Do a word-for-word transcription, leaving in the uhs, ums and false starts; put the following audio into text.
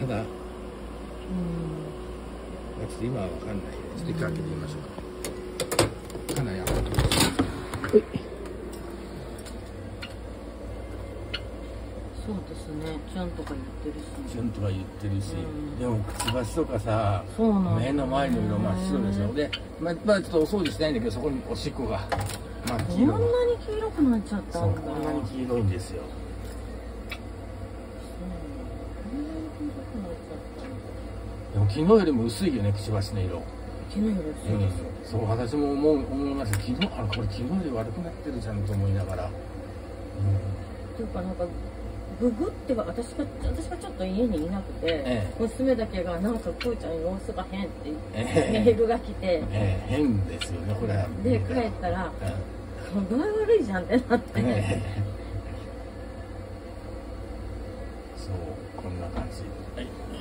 ただ、うん、ちょっと今は分かんないね。ちょっと一回開けてみましょうか。かなり開けてみましょう。 そうですね。チュンとか言ってるし。 チュンとか言ってるし、うん、でもくちばしとかさ、 そうなん、 目の周りの色真っ白でしょ。で、まあ、まあ、ちょっとお掃除しないんだけど、そこにおしっこが。まあ、 黄色。こんなに黄色くなっちゃったんだ。 こんなに黄色いんですよ。でも昨日よりも薄いよね、くちばしの色。 昨日より薄いですよ、 うん、そう私も思う思いました。昨日あれこれ昨日より悪くなってるじゃんと思いながら。うん、 っていうかなんかググっては私が私がちょっと家にいなくて、ええ、娘だけがなんかプーちゃん様子が変って、ええ、メールが来て、ええ、変ですよねこれ。 で帰ったら、ええ、具合悪いじゃんってなって。ええ、 そうこんな感じ。はい。